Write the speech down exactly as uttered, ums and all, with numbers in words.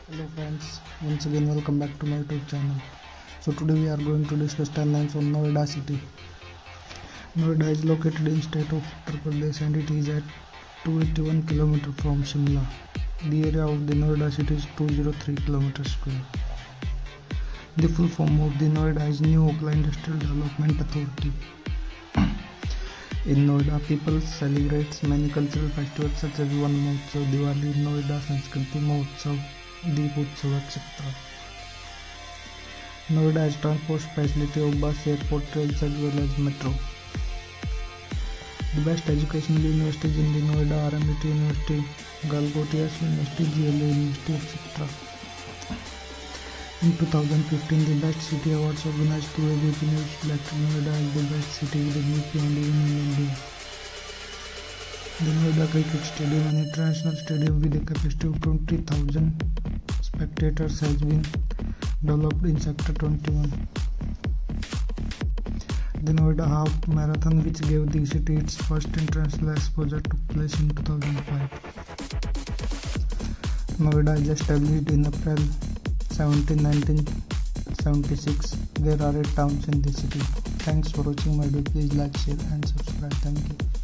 Hello friends, once again welcome back to my YouTube channel. So today we are going to discuss timelines on Noida city. Noida is located in state of Uttar Pradesh and it is at two hundred eighty-one kilometers from Shimla. The area of the Noida city is two hundred three kilometers square. The full form of the Noida is New Okhla Industrial Development Authority. In Noida, people celebrate many cultural festivals such as Van Mahotsav, Diwali, Noida Sanskriti Mahotsav, Deep Utsav, et cetera. Noida has transport facility of bus, airport, trains as well as metro. The best educational universities in the Noida are M I T University, Galgotia University, G L A University, et cetera. In two thousand fifteen, the Best City Awards organized through A B P News selected Noida as the best city within U P and even in India. The Noida Cricket Stadium, an international stadium with a capacity of twenty thousand spectators, has been developed in Sector twenty-one. The Noida Half Marathon, which gave the city its first international exposure, took place in two thousand five. Noida is established in April seventeenth nineteen seventy-six. There are eight towns in the city. Thanks for watching my video. Please like, share and subscribe. Thank you.